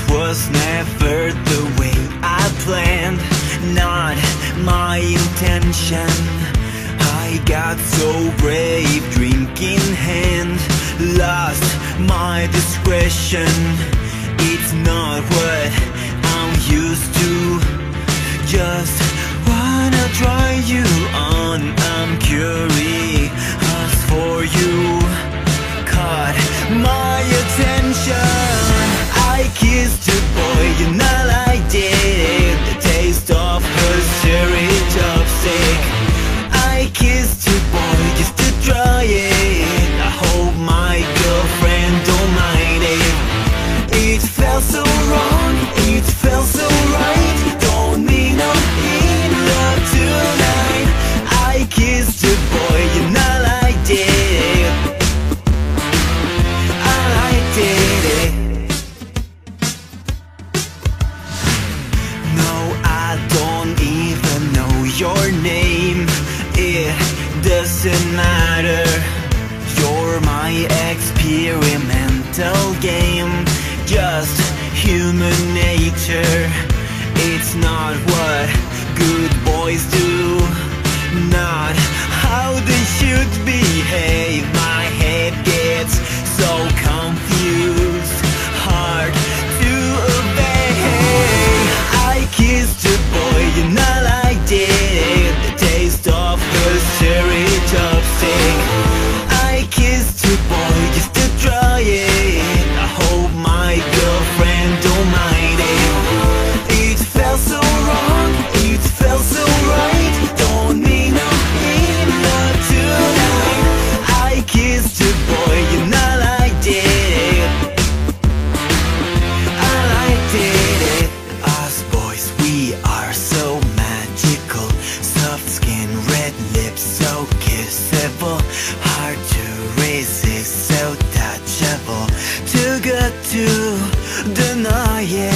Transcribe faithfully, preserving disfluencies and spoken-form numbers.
was never the way I planned, not my intention. I got so brave, drink in hand, lost my discretion. It's not what I'm used to, just wanna try you on. I'm curious for you, caught my attention. I kissed a boy and I liked it, the taste of her cherry chopstick. I kissed a boy just to try it, I hope my girlfriend don't mind it. It felt so wrong, it felt so right, don't need no in love tonight. I kissed a boy and I liked it, I liked it. No, I don't even know your name, it doesn't matter. You're my experimental game, just human nature. It's not what good boys do, not how they should behave. My head gets so confused, hard to obey. I kissed a boy and I liked it, the taste of her cherry chopstick. I kissed a boy just to try it, I hope my girlfriend don't mind it. It felt so wrong, it felt so right, don't mean no in love tonight. I kissed a boy and I liked it, I liked it. Us boys, we are so magical, soft skin, red lips, so kissable, hard to resist, so touchable, too good to deny it.